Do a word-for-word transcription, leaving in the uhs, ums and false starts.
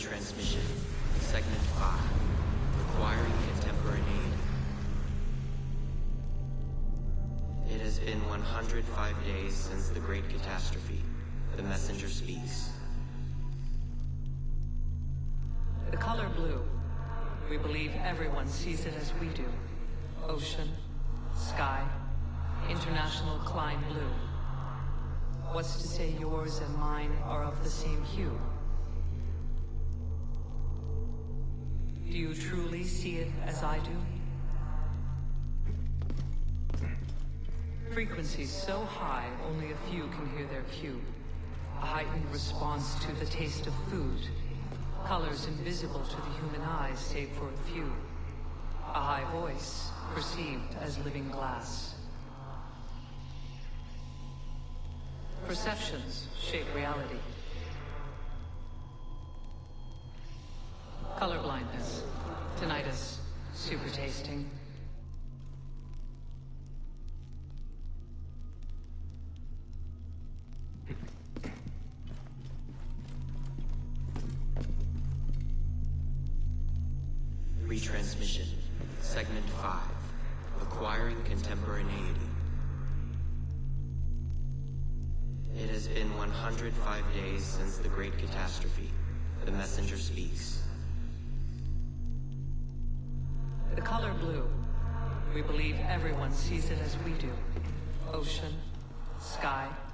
Retransmission, Segment five, requiring contemporaneity. It has been one hundred five days since the Great Catastrophe. The messenger speaks. The color blue. We believe everyone sees it as we do. Ocean, sky, international Klein blue. What's to say yours and mine are of the same hue? Do you truly see it as I do? Frequencies so high, only a few can hear their cue. A heightened response to the taste of food. Colors invisible to the human eyes, save for a few. A high voice, perceived as living glass. Perceptions shape reality. Color blindness, tinnitus, super tasting. Retransmission, Segment five, acquiring contemporaneity. It has been one hundred five days since the Great Catastrophe. The messenger speaks. The color blue. We believe everyone sees it as we do. Ocean, sky,